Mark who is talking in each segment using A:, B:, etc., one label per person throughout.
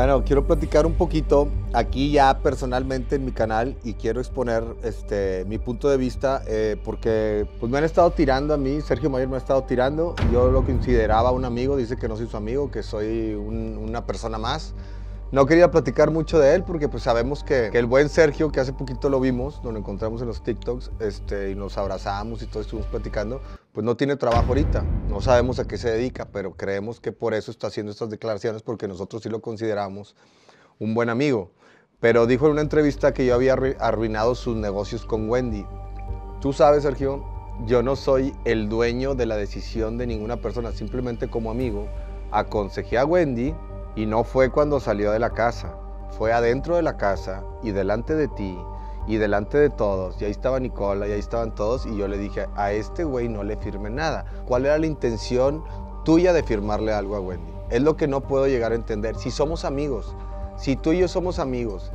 A: Bueno, quiero platicar un poquito aquí ya personalmente en mi canal y quiero exponer mi punto de vista porque pues me han estado tirando a mí, Sergio Mayer me ha estado tirando, yo lo consideraba un amigo, dice que no soy su amigo, que soy una persona más. No quería platicar mucho de él porque pues sabemos que el buen Sergio, que hace poquito lo vimos, nos lo encontramos en los TikToks y nos abrazamos y todo estuvimos platicando, pues no tiene trabajo ahorita, no sabemos a qué se dedica, pero creemos que por eso está haciendo estas declaraciones porque nosotros sí lo consideramos un buen amigo. Pero dijo en una entrevista que yo había arruinado sus negocios con Wendy. Tú sabes, Sergio, yo no soy el dueño de la decisión de ninguna persona, simplemente como amigo aconsejé a Wendy. Y no fue cuando salió de la casa, fue adentro de la casa y delante de ti y delante de todos. Y ahí estaba Nicola y ahí estaban todos y yo le dije, a este güey no le firme nada. ¿Cuál era la intención tuya de firmarle algo a Wendy? Es lo que no puedo llegar a entender. Si somos amigos, si tú y yo somos amigos,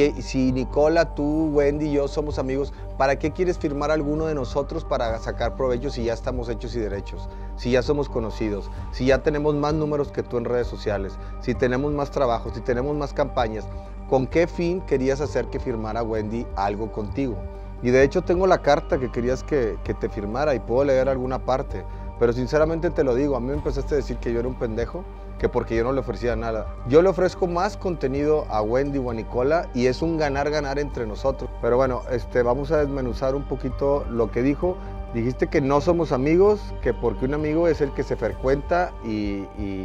A: si Nicola, tú, Wendy y yo somos amigos, ¿para qué quieres firmar a alguno de nosotros para sacar provecho si ya estamos hechos y derechos? Si ya somos conocidos, si ya tenemos más números que tú en redes sociales, si tenemos más trabajo, si tenemos más campañas, ¿con qué fin querías hacer que firmara Wendy algo contigo? Y de hecho tengo la carta que querías que te firmara y puedo leer alguna parte, pero sinceramente te lo digo, a mí me empezaste a decir que yo era un pendejo, que porque yo no le ofrecía nada. Yo le ofrezco más contenido a Wendy o a Nicola y es un ganar-ganar entre nosotros. Pero bueno, vamos a desmenuzar un poquito lo que dijo. Dijiste que no somos amigos, que porque un amigo es el que se frecuenta y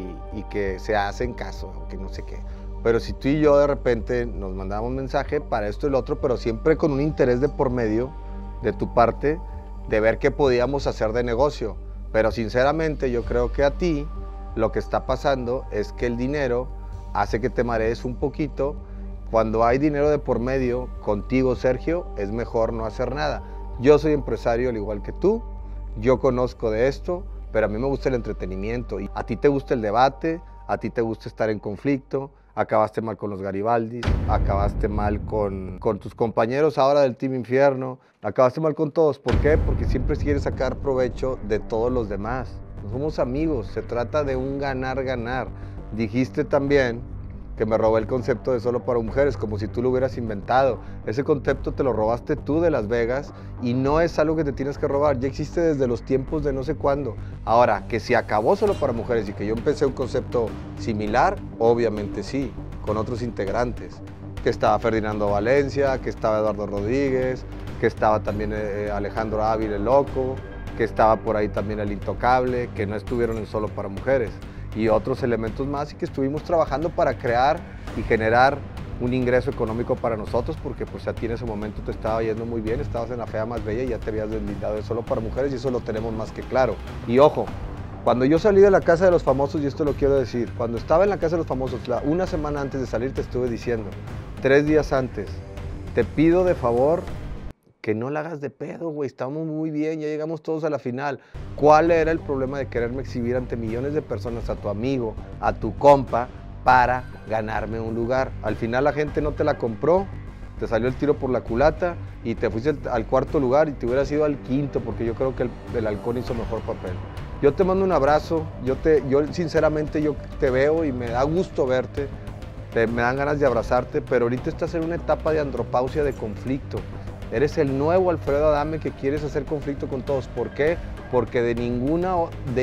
A: que se hace en caso, que no sé qué. Pero si tú y yo de repente nos mandamos un mensaje para esto y lo otro, pero siempre con un interés de por medio de tu parte, de ver qué podíamos hacer de negocio. Pero sinceramente yo creo que a ti lo que está pasando es que el dinero hace que te marees un poquito. Cuando hay dinero de por medio, contigo, Sergio, es mejor no hacer nada. Yo soy empresario al igual que tú, yo conozco de esto, pero a mí me gusta el entretenimiento. Y a ti te gusta el debate, a ti te gusta estar en conflicto, acabaste mal con los Garibaldis, acabaste mal con tus compañeros ahora del Team Infierno, acabaste mal con todos. ¿Por qué? Porque siempre quieres sacar provecho de todos los demás. No somos amigos, se trata de un ganar-ganar. Dijiste también que me robé el concepto de solo para mujeres, como si tú lo hubieras inventado. Ese concepto te lo robaste tú de Las Vegas y no es algo que te tienes que robar, ya existe desde los tiempos de no sé cuándo. Ahora, que si acabó solo para mujeres y que yo empecé un concepto similar, obviamente sí, con otros integrantes, que estaba Ferdinando Valencia, que estaba Eduardo Rodríguez, que estaba también Alejandro Ávila el Loco, que estaba por ahí también el Intocable, que no estuvieron en Solo para Mujeres, y otros elementos más, y que estuvimos trabajando para crear y generar un ingreso económico para nosotros, porque pues a ti en ese momento te estaba yendo muy bien, estabas en la fea más bella y ya te habías deslindado de Solo para Mujeres, y eso lo tenemos más que claro. Y ojo, cuando yo salí de la Casa de los Famosos, y esto lo quiero decir, cuando estaba en la Casa de los Famosos, una semana antes de salir te estuve diciendo, 3 días antes, te pido de favor que no la hagas de pedo, güey, estamos muy bien, ya llegamos todos a la final. ¿Cuál era el problema de quererme exhibir ante millones de personas, a tu amigo, a tu compa, para ganarme un lugar? Al final la gente no te la compró, te salió el tiro por la culata y te fuiste al 4.º lugar y te hubieras ido al 5.º, porque yo creo que el Halcón hizo mejor papel. Yo te mando un abrazo, yo sinceramente yo te veo y me da gusto verte, me dan ganas de abrazarte, pero ahorita estás en una etapa de andropausia, de conflicto. Eres el nuevo Alfredo Adame que quieres hacer conflicto con todos. ¿Por qué? Porque de ninguna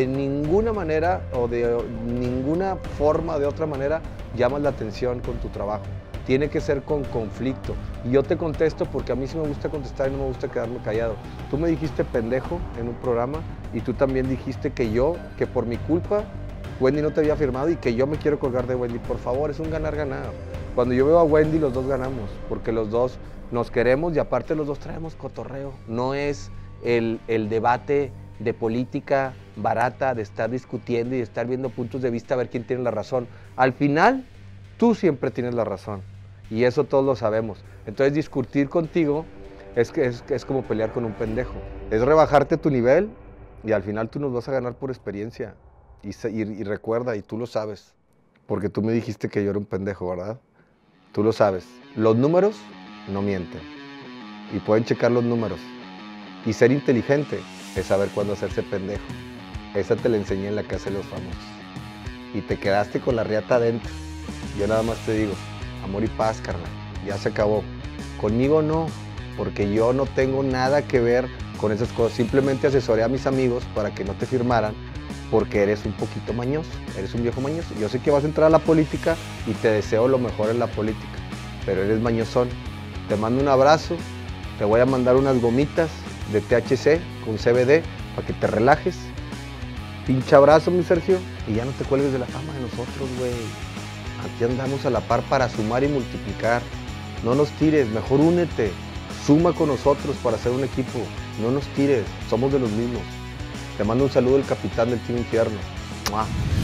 A: manera o de ninguna forma, de otra manera, llamas la atención con tu trabajo. Tiene que ser con conflicto. Y yo te contesto porque a mí sí me gusta contestar y no me gusta quedarme callado. Tú me dijiste pendejo en un programa y tú también dijiste que por mi culpa Wendy no te había firmado y que yo me quiero colgar de Wendy. Por favor, es un ganar-ganar. Cuando yo veo a Wendy, los dos ganamos, porque los dos nos queremos y aparte los dos traemos cotorreo. No es el debate de política barata, de estar discutiendo y de estar viendo puntos de vista a ver quién tiene la razón. Al final, tú siempre tienes la razón y eso todos lo sabemos. Entonces discutir contigo es como pelear con un pendejo. Es rebajarte tu nivel y al final tú nos vas a ganar por experiencia. Y recuerda, y tú lo sabes, porque tú me dijiste que yo era un pendejo, ¿verdad? Tú lo sabes. Los números no mienten. Y pueden checar los números. Y ser inteligente es saber cuándo hacerse pendejo. Esa te la enseñé en la Casa de los Famosos. Y te quedaste con la riata adentro. yo nada más te digo, amor y paz, carnal, ya se acabó. Conmigo no, porque yo no tengo nada que ver con esas cosas. Simplemente asesoré a mis amigos para que no te firmaran, porque eres un poquito mañoso, eres un viejo mañoso. Yo sé que vas a entrar a la política y te deseo lo mejor en la política, pero eres mañosón. Te mando un abrazo, te voy a mandar unas gomitas de THC con CBD para que te relajes. Pinche abrazo, mi Sergio, y ya no te cuelgues de la fama de nosotros, güey. Aquí andamos a la par para sumar y multiplicar. No nos tires, mejor únete. Suma con nosotros para hacer un equipo. No nos tires, somos de los mismos. Te mando un saludo del capitán del Team Infierno. ¡Mua!